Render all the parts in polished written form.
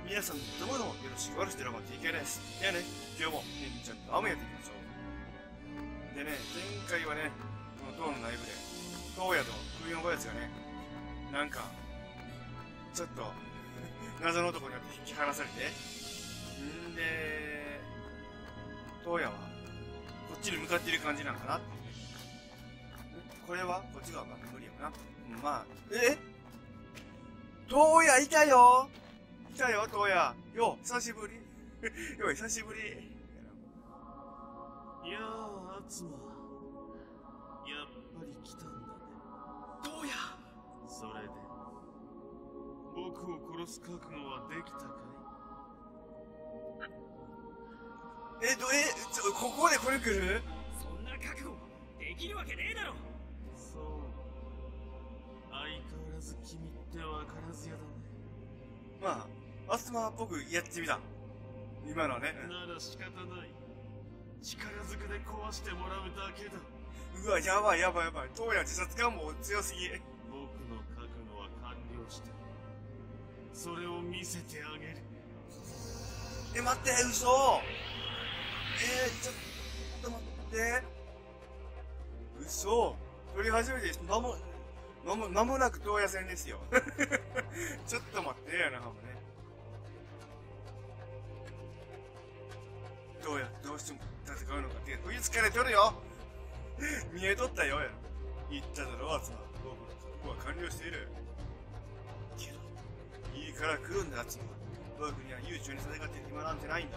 皆さんどうもよろしくお願いします。TK です。ではね、今日もねんちゃんと雨やっていきましょう。でね、前回はね、この塔の内部で、塔やと首のおやつがね、なんか、ちょっと、謎の男によって引き離されて、んで、塔やは、こっちに向かっている感じなんかなって。これはこっち側が無理やな。まあ、塔やいたよ来たよ、トウヤ。よ、久しぶり。よ、久しぶり。 いやー、アツマ。やっぱり来たんだね。 トウヤ。 それで、僕を殺す覚悟はできたかい？ ここでこれ来る？ そんな覚悟、できるわけねえだろ。 そう。相変わらず君ってわからずやだね。 まあ、アスマっぽくやってみた。今のはね。 なら仕方ない。力ずくで壊してもらうだけだ。 うわ、やばい。トウヤ自殺感も強すぎ。 僕の覚悟は完了して、それを見せてあげる。 待って、嘘。ちょっと待って。嘘。撮り始めて間もなくトウヤ戦ですよ。ちょっと待ってやな、ハムね。どうや、どうしても戦うのかって、冬疲れとるよ。見えとったよや。言っただろ、アツマ。僕の覚悟は完了している。けど、いいから来るんだ、アツマ。僕には悠長に戦ってる暇なんてないんだ。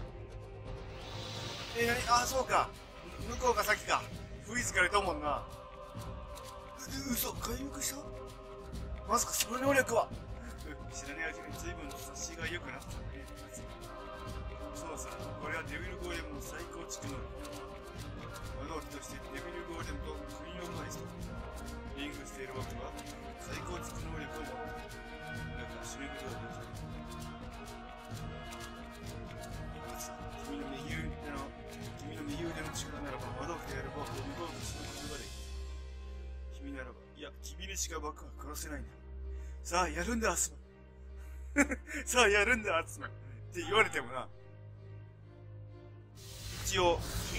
そうか。向こうが先か。冬疲れとんもんな。嘘、回復した？まさかその能力は知らないうちに随分と察しが良くなったね。そうさ、これはデビルゴーレムの最高築能力。物置としてデビルゴーレムとクイーンオブアイスとリングしている僕は最高築能力を持っている。だから死ぬことができない。君の右腕の力ならば窓を開ければ僕を動くすることができる。君ならば、いや、君にしか僕は殺せないんだ。さあ、やるんだ、アスマ。さあ、やるんだ、アスマ。って言われてもな。一応。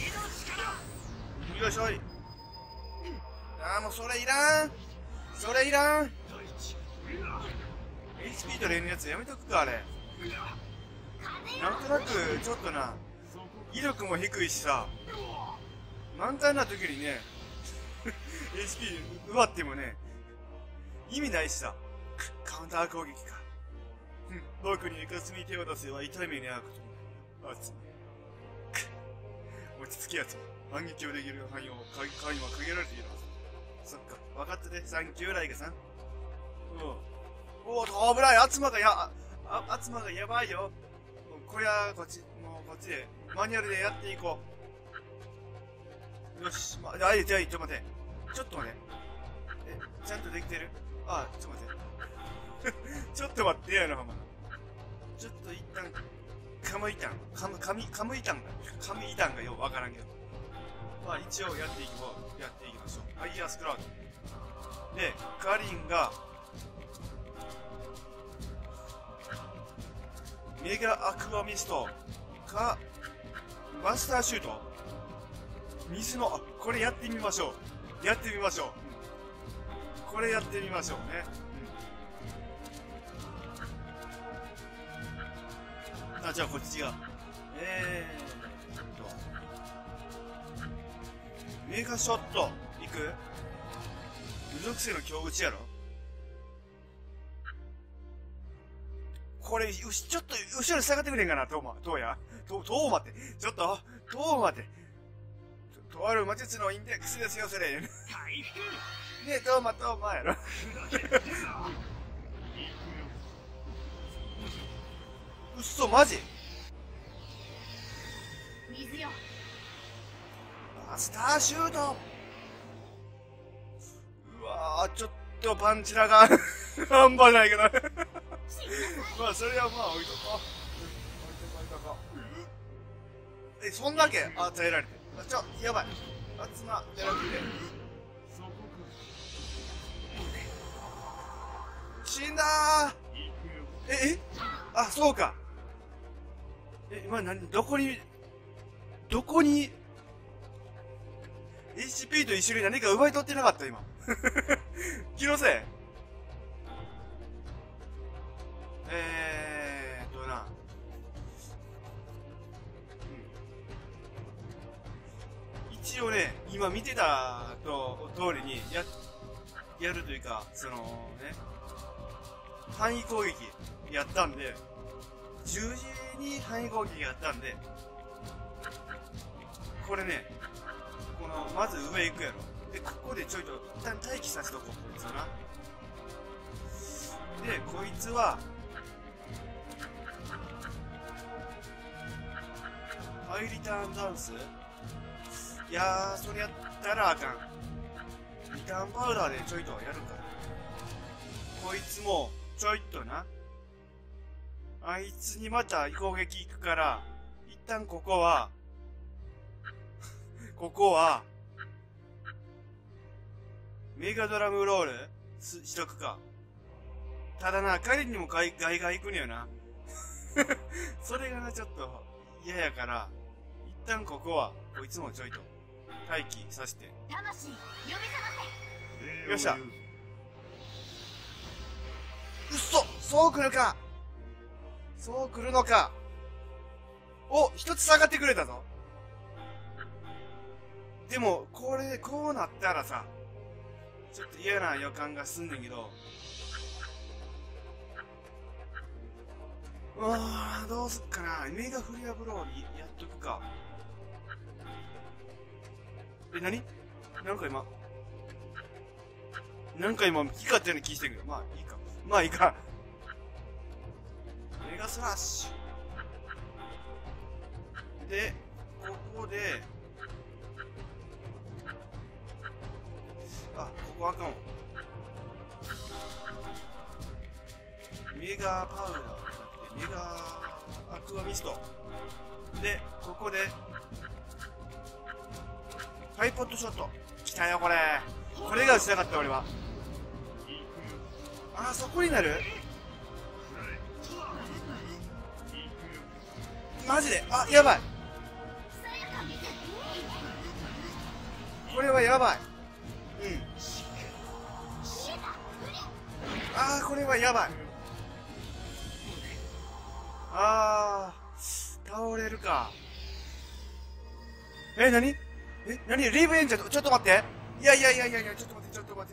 よいしょい。もうそれいらん。HP と連のやつやめとくか、あれ。なんとなく、ちょっとな、威力も低いしさ、満タンな時にね、HP 奪ってもね、意味ないしさ。カウンター攻撃か。僕にかすみ手を出せば痛い目に遭うことになる。あつま。落ち着きやつは反撃をできる範囲は限られているはず。そっか、分かってて、サンキューライガさん。危ない、アツマがやばいよ。こりゃ、こっちで、マニュアルでやっていこう。よし、じゃあ、ちょっと待って。ちゃんとできてる？ちょっと待って。ちょっと待ってやな、浜田。ちょっと一旦、カムイタンがようわからんけど。まあ一応やっていきましょう。ファイヤースクラウド。で、カリンが、メガアクアミストか、マスターシュート。水の、これやってみましょう。これやってみましょうね。じゃあこっちが。メガショット。いく？無属性の強打ちやろ？これ、ちょっと、後ろに下がってくれんかな、トーマって。ちょっと、トーマって。とある魔術のインデックスですよ、それ。ねえ、トーマやろ。うっそ、マジ？ 水よ。 マスターシュート。うわー、ちょっとパンチラが半端ないけど。まあ、それはまあ置いとこう。そんだけ与えられて。やばい。集まじゃなくて。死んだー。そうか。 今どこに HP と一緒に何か奪い取ってなかった今。気のせい。な。一応ね、今見てた通りにやるというか、そのね、範囲攻撃やったんで、十字に範囲攻撃やったんで、これね、この、まず上行くやろ。で、ここでちょいと一旦待機させとこう、こいつをな。で、こいつは、ハイリターンダンス？いやー、それやったらあかん。リターンパウダーでちょいとやるから。こいつも、ちょいとな。あいつにまた攻撃行くから、一旦ここは、メガドラムロールしとくか。ただな、彼にもガイガイ行くのよな。それがな、ちょっと嫌やから、一旦ここは、こいつもちょいと待機させて。 魂、呼び覚ませ。 よっしゃ。うっそ、そう来るか。そう来るのか。お、一つ下がってくれたぞ。でも、こうなったらさ、ちょっと嫌な予感がすんねんけど。どうすっかな。メガフリアブローにやっとくか。何？なんか今、光ったような気してんけど、まあいいか。まあいいか。メガスラッシュ。で、ここで、ここあかんわ。メガパウダーじゃなくて、メガアクアミスト。で、ここで、ハイポットショット。来たよ、これ。これが打ちたかった、俺は。そこになる？マジで？やばい。これはやばい。これはやばい。倒れるか。何リーブエンジェル、ちょっと待って。いや、ちょっと待って、それちょっと待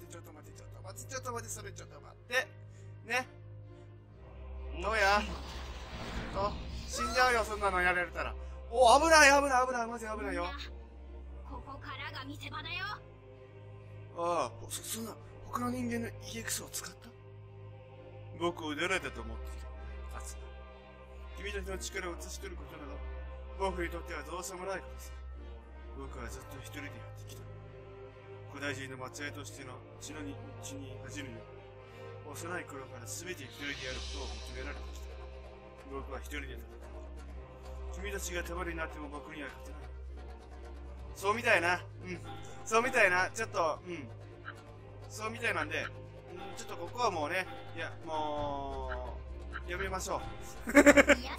って。ね。どうや？死んじゃうよ、そんなのやられたら。危ない、マジ危ないよ。 ここからが見せ場だよ。 そんな、他の人間の EX を使った？僕を狙えたと思っていた。君たちの力を移し取ることなど、僕にとってはどうしようもないことです。僕はずっと一人でやってきた。古代人の末裔としての血に恥じるよう、幼い頃から全て一人でやることを求められてきた。僕は一人で戦う。君たちが手張りになっても僕には勝てない。そうみたいな。そうみたいな。ちょっと、そうみたいなんで、ちょっとここはもうね、もう、やめましょう。いや。 直すよ。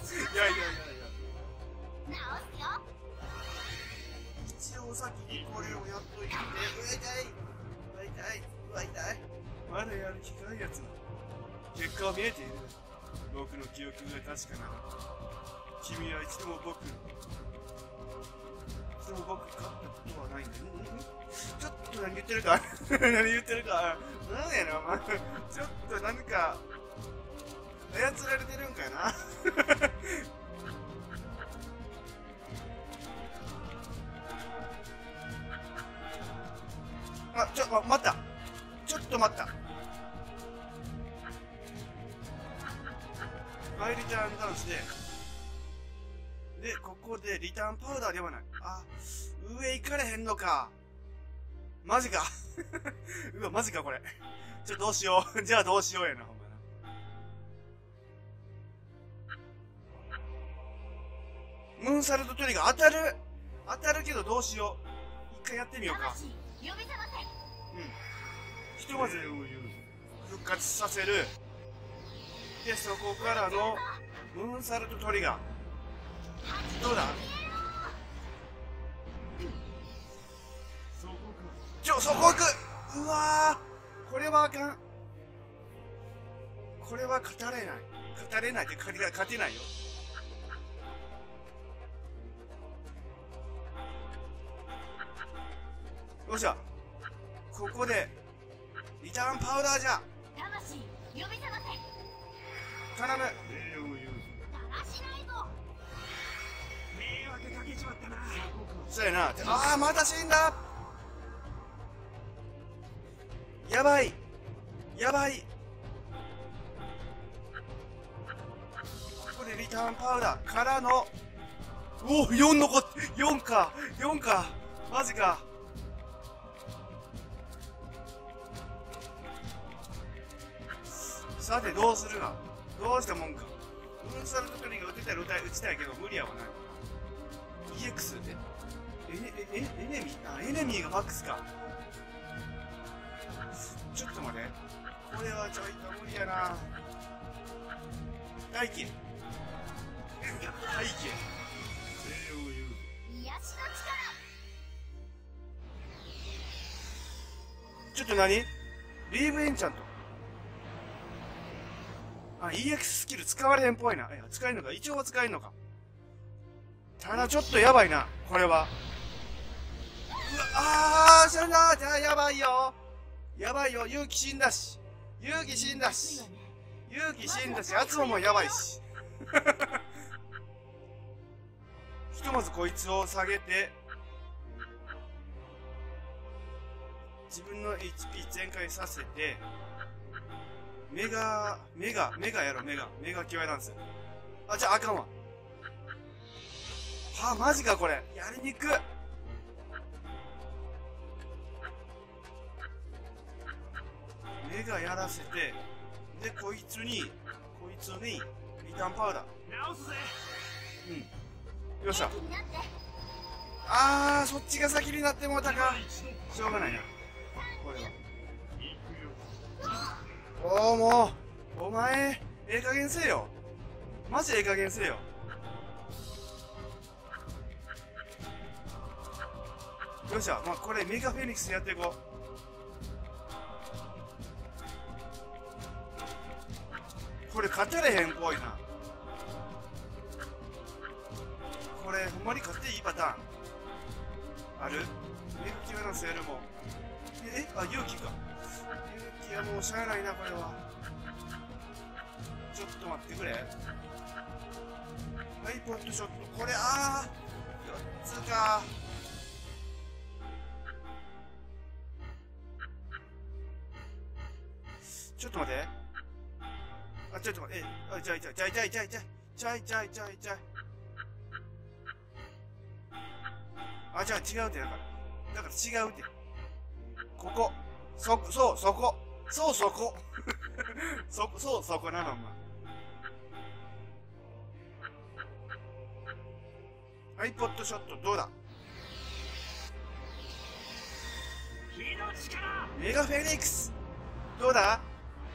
一応先にこれをやっといて、痛い。まだやる気かいやつだ。結果は見えている。僕の記憶が確かなら、君は一度も僕勝ったことはないんだ。ちょっと何言ってるか何やねん、お前。ちょっと何か、操られてるんかいな。待った。ちょっと待った。ハイリターンダウンして、で、ここでリターンパウダーではない。上行かれへんのか。マジか。うわ、マジか、これ。どうしよう。じゃあどうしようやな、ほんまな。ムーンサルトトリガー当たるけどどうしよう。一回やってみようか。ひとまず復活させる。で、そこからのムーンサルトトリガどうだ。 そこか。 そこ行く。うわー、これはあかん。これは語れない。語れないって勝てないよ。よっしゃ、ここでリターンパウダーじゃ。 魂呼び覚ませ。 頼む。 礼を言うぞ。 だらしないぞ。 迷惑かけちまったな。 そうやな。ああ、また死んだ。やばいやばい。ここでリターンパウダーからの、おお、4残って、4かマジか。さてどうするか。どうしたもんか。ウンサルトクリが打てたら打ちたいけど無理やわな。 EX でエネミーがマックスか。ちょっと待って、これはちょいと無理やな。大気礼を言うぞ。 癒しのちょっと何、リーブエンチャント。EX スキル使われへんっぽいな。使えるのか、一応は使えるのか。ただちょっとやばいな、これは。死んだ。やばいよ。勇気死んだし、アツモもやばいし。ひとまずこいつを下げて、自分の HP 全開させて、メガやろ。メガキュアダンス。じゃああかんわ。マジかこれ。やりにくっ。メガやらせて、で、こいつに、リターンパウダー。 直すぜ。 よっしゃ。 気になって。 そっちが先になってもうたか。しょうがないな。これは。もう、お前、ええ加減せえよ。マジええ加減せえよ。よっしゃ、これメガフェニックスやっていこう。これ勝てれへんっぽいな。これほんまに勝っていいパターンある？メガキュアダンスやるもん。勇気か。勇気はもうしゃあないな、これは。ちょっと待ってくれ。ハイポットショット。これ、4つか。ちょっと待って。ちょっと待って。ちゃい。じゃあ違うってだから違うって。ここ。そこ。そこなの、お前。ハイポットショットどうだ？ 火の力。 メガフェニックスどうだ？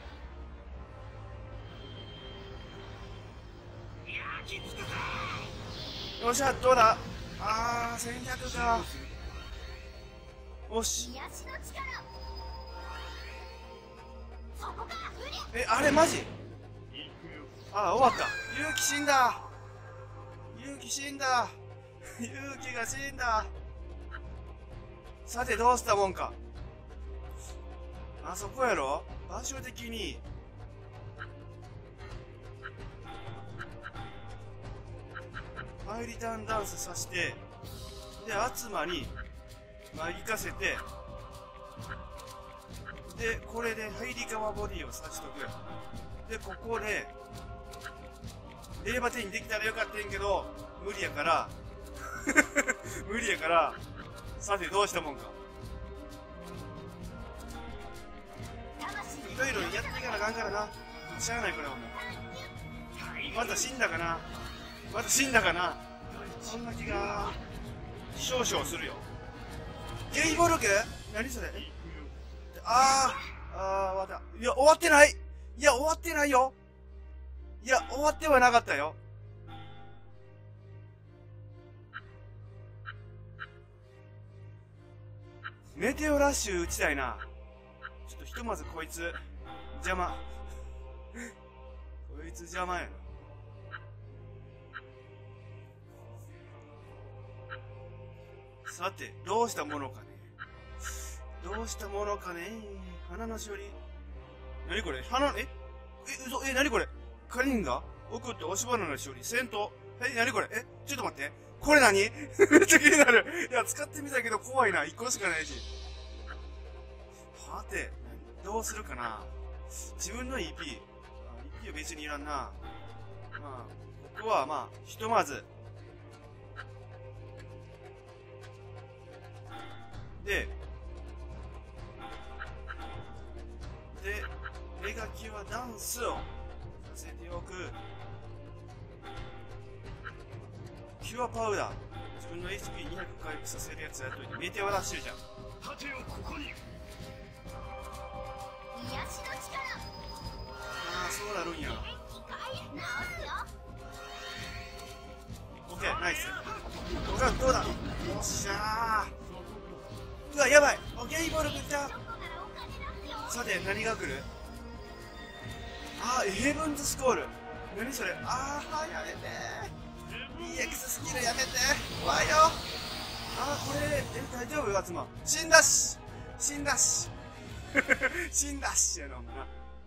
焼きつくぞ。 よっしゃ、どうだ？1100か。よし。 癒しの力。そこか、無理。 あれマジ？ 行くよ。 終わった。勇気死んだ。勇気が死んだ。さてどうしたもんか。あそこやろ？場所的に。ファイリターンダンスさして、で、アツマに、行かせて、で、これで入り側ボディをさしとく。で、ここで、レーバー手にできたらよかったんやけど、無理やから、さてどうしたもんか。いろいろやっていかなあかんからな。しゃあない、これはもう。また死んだかな。そんな気が、少々するよ。ゲイボルク？何それ？終わった。いや、終わってない。終わってないよ。終わってはなかったよ。 メテオラッシュ打ちたいな。ちょっとひとまずこいつ邪魔。こいつ邪魔やな。さて、どうしたものかね。どうしたものかね。花のしおり。なにこれ嘘、なにこれカリンが送って押し花のしおり、戦闘。なにこれちょっと待って。これ何めっちゃ気になる。いや、使ってみたけど怖いな。1個しかないし。はて、どうするかな。自分の EP。EP は別にいらんな。まあ、ここはまあ、ひとまず。で、メガキュアダンスをさせておく。キュアパウダー。自分の HP200 回復させるやつやっといて、メテオラッシュじゃん。 盾をここに。 癒しの力。 ああ、そうなるんや。 元気かい。直すよ。 オッケー、ナイス。どうだよっしゃー。うわ、やばい。オッケー、いいボール来た。 そこならお金出すよ。 さて、何が来る？あー、ヘブンズスコール。何それ？あー、やめてー。EX スキルやめて。怖いよ。あー、これ、大丈夫？妻。死んだし。死んだしやな、お前な。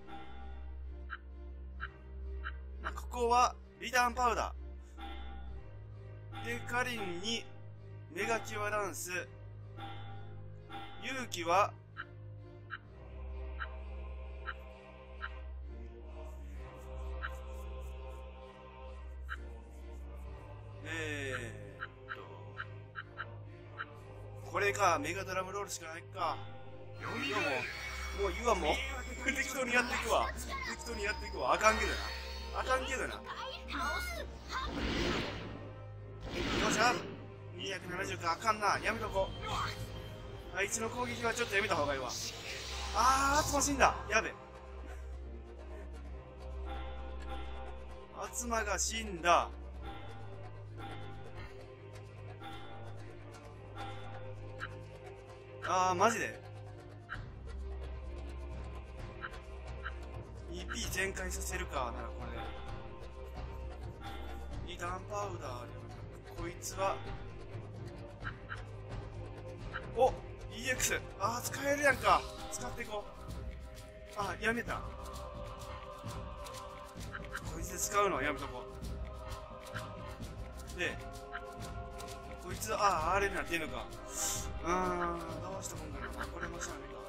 まあ、ここは、リターンパウダー。で、カリンに、メガキュアダンス。勇気は、これか、メガドラムロールしかないか。もう言わんもん。適当にやっていくわ。適当にやっていくわ。あかんけどな。あかんけどな。よっしゃ !270 か、あかんな。やめとこう。あいつの攻撃はちょっとやめた方がいいわ。あー、妻死んだ。やべ。妻が死んだ。あー、マジで EP 全開させるかならこれリターンパウダーではなくこいつはお EX あー使えるやんか使っていこうあーやめたこいつで使うのはやめとこうでこいつあれになってんのかどうしたもんかなこれもしゃべか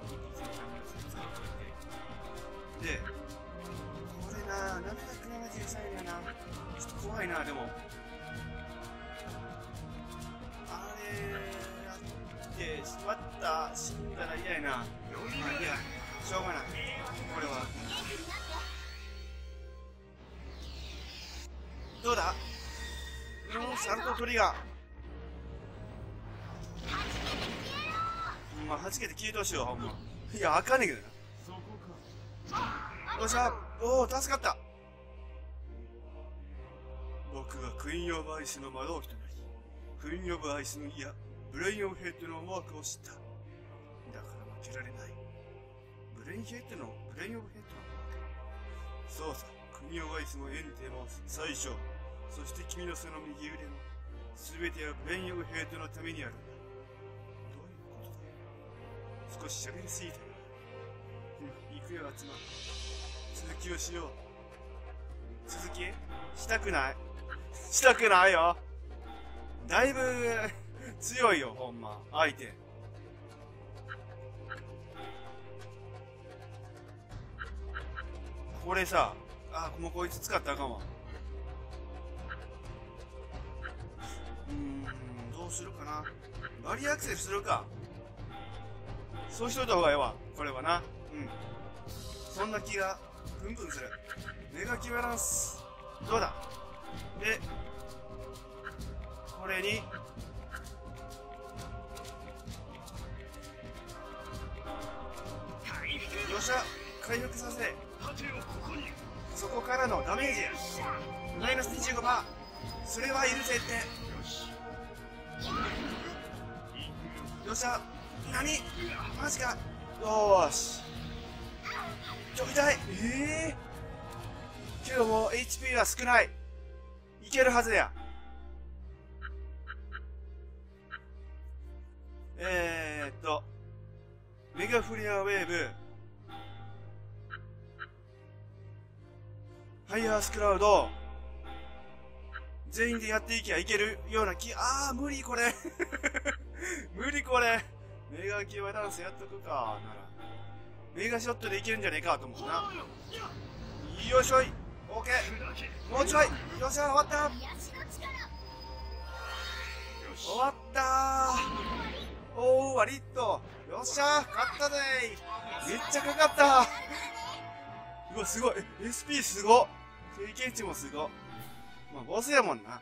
でこれな773円やなちょっと怖いなでもあれやってしまった死んだら嫌やなまあいやしょうがないこれはどうだサルトトリガーまあ、はじけて消えてほしいよ、ほんま。いや、あかんねんけどな。よっしゃおお、助かった僕はクイーン・オブ・アイスの魔導機となり、クイーン・オブ・アイスのいや、ブレイン・オブ・ヘッドの思惑を知った。だから負けられない。ブレイン・オブ・ヘッドの思惑そうさ、クイーン・オブ・アイスもエンテも最初、そして君のその右腕も、すべてはブレイン・オブ・ヘッドのためにあるんだ。少し喋りすぎたよ。行くよ、集ま。続きをしよう。続きしたくないしたくないよ。だいぶ強いよ、ほんま。相手。これさ、もうこいつ使ったらあかんわ。どうするかな。バリアアクセスするか。そうしといた方がいいわ、これはな。そんな気が、プンプンする。メガキュアダンス。どうだで、これに、よっしゃ回復させ。そこからのダメージ。マイナス 25%。それはいるぜって。よっしゃ何マジか。よーし。痛い。けどもう HP は少ない。いけるはずや。メガフレアウェーブ、ハイヤースクラウド、全員でやっていけばいけるような気。無理これ。無理これ。メガキュアダンスやっとくか。ならメガショットでいけるんじゃねえかと思うな。よいしょい。オッケー。もうちょい。よっしゃ、終わった。終わったー。終わりっと。よっしゃー、勝ったぜー。めっちゃかかったー。うわ、すごい。SP すごっ。経験値もすごっ。まあ、ボスやもんな。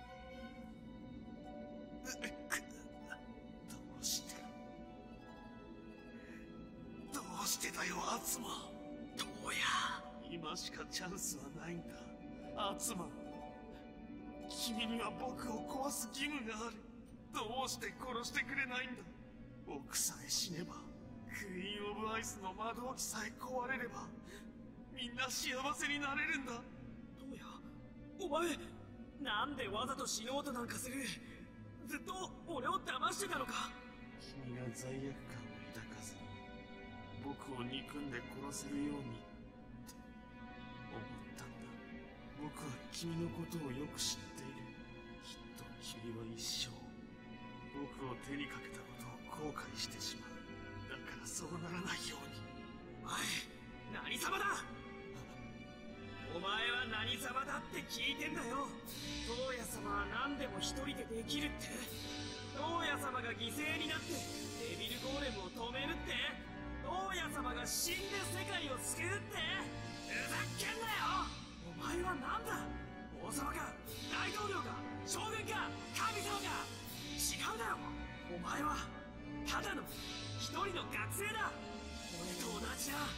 どうしてだよ、アツマ。どうや。今しかチャンスはないんだ、アツマ。君には僕を壊す義務がある。どうして殺してくれないんだ。僕さえ死ねば、クイーン・オブ・アイスの窓置きさえ壊れれば、みんな幸せになれるんだ。 どうや、お前なんでわざと死のうとなんかする。ずっと俺を騙してたのか。 君が罪悪感を抱かず僕を憎んで殺せるようにって思ったんだ。僕は君のことをよく知っている。きっと君は一生僕を手にかけたことを後悔してしまう。だからそうならないように。 お前何様だ。お前は何様だって聞いてんだよ。トウヤ様は何でも一人でできるって。トウヤ様が犠牲になってデビルゴーレムを止めるって。トウヤ様が死んで世界を救うって。ふざけんなよ。お前は何だ。王様か、大統領か、将軍か、神様か。違うだろ。お前はただの一人の学生だ。俺と同じだ。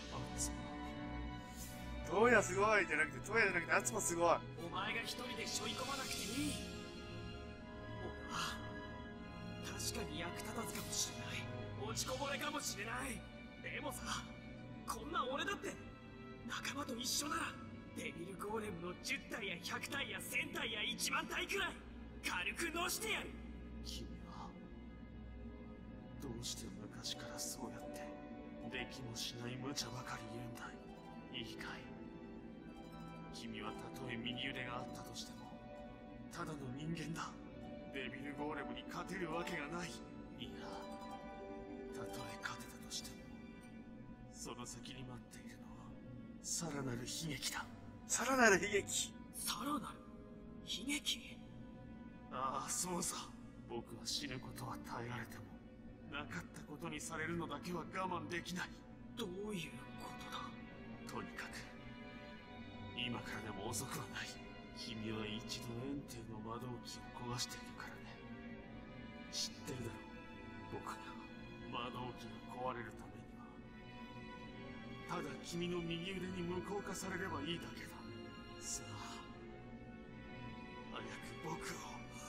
トウヤすごいじゃなくて、トウヤじゃなくて、アツマすごい。 お前が一人で背負い込まなくていい。俺は確かに役立たずかもしれない。落ちこぼれかもしれない。でもさ、こんな俺だって仲間と一緒ならデビルゴーレムの10体や100体や1000体や1万体くらい軽くのしてやる。 君はどうして昔からそうやってできもしない無茶ばかり言うんだい。いいかい。君はたとえ右腕があったとしてもただの人間だ。デビルゴーレムに勝てるわけがない。いや、たとえ勝てたとしてもその先に待っているのはさらなる悲劇だ。 さらなる悲劇。 さらなる悲劇。 ああ、そうさ。僕は死ぬことは耐えられてもなかったことにされるのだけは我慢できない。 どういうことだ。 とにかく今からでも遅くはない。君は一度エンテルの窓置きを壊しているからね。知ってるだろう。僕が窓置きが壊れるためにはただ君の右腕に無効化されればいいだけだ。さあ早く僕を。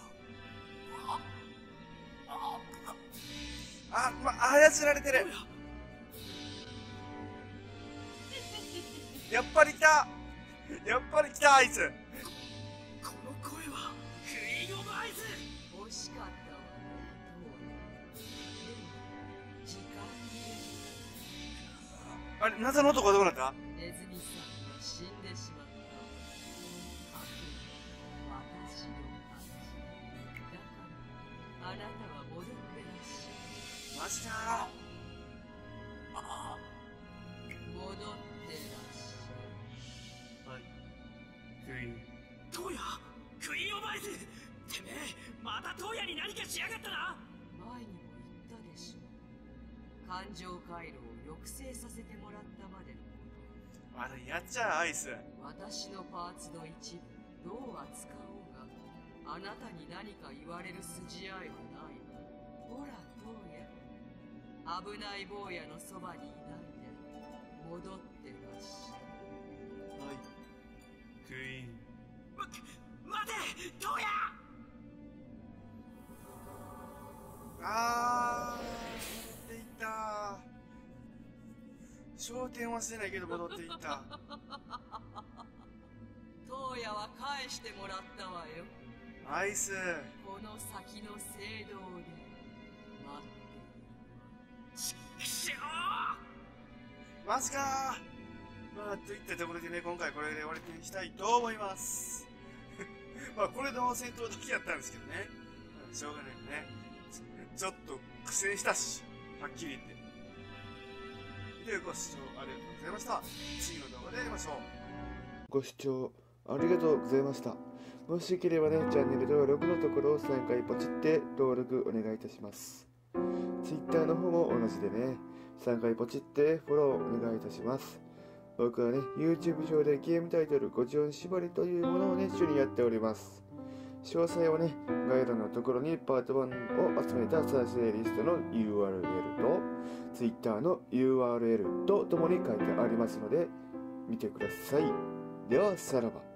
操られてる。やっぱり来た。やっぱり来た、あいつ。 この声はクイーン・オブ・アイズ。 惜しかったわね。時間あれ、謎の男はどうなった？ ネズミさんが死んでしまった。私の味。だからあなたは戻ってらっしゃい。 マジか。 戻ってらっしゃい。 はい、クイーン。 トウヤ、クイーン・オブ・アイズ。てめえまたトウヤに何かしやがったな。 前にも言ったでしょう。感情回路を抑制させてもらったまでのこと。 あれ、やっちゃう、アイス。 私のパーツの一部どう扱おうがあなたに何か言われる筋合いはないわ。ほらどうや危ない坊やのそばにいないで戻ってらっしゃい。 はい、クイーン。 待てトウヤ。 あー。 焦点忘れないけど戻っていった。 トウヤは返してもらったわよ。 ナイス。 この先の聖堂で待ってくしょマジかー。まあ、といったところでね、今回これで終わりにしたいと思います。まあ、これの戦闘時やったんですけどね。しょうがないよね。ちょっと苦戦したし、はっきり言って。で、ご視聴ありがとうございました。次の動画で会いましょう。ご視聴ありがとうございました。もしよければね、チャンネル登録のところを3回ポチって登録お願いいたします。Twitter の方も同じでね、3回ポチってフォローお願いいたします。僕はね、YouTube 上でゲームタイトル50音縛りというものをね、主にやっております。詳細はね、概要欄のところにパート1を集めた再生リストの URL と Twitter の URL とともに書いてありますので見てください。ではさらば。